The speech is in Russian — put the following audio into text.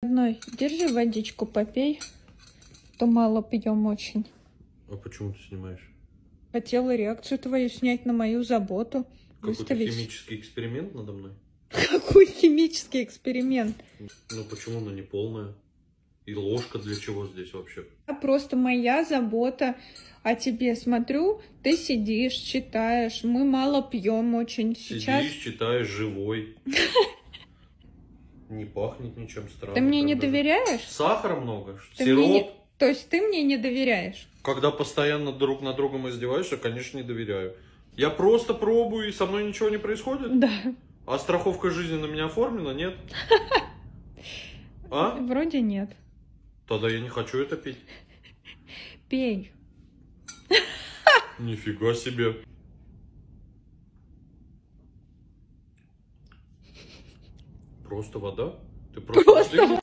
Одной, держи водичку, попей. То мало пьем очень. А почему ты снимаешь? Хотела реакцию твою снять на мою заботу. Какой-то химический эксперимент надо мной? Какой химический эксперимент? Ну почему она не полная? И ложка для чего здесь вообще? Просто моя забота о тебе. Смотрю, ты сидишь, читаешь. Мы мало пьем очень. Сейчас... Сидишь, читаешь, живой. Не пахнет ничем странным. Ты мне не доверяешь? Сахара много, Ты сироп. мне не... То есть ты мне не доверяешь? Когда постоянно друг на другом издеваешься, конечно, не доверяю. Я просто пробую, и со мной ничего не происходит? Да. А страховка жизни на меня оформлена, нет? А? Вроде нет. Тогда я не хочу это пить. Пей. Нифига себе. Просто вода? Ты просто...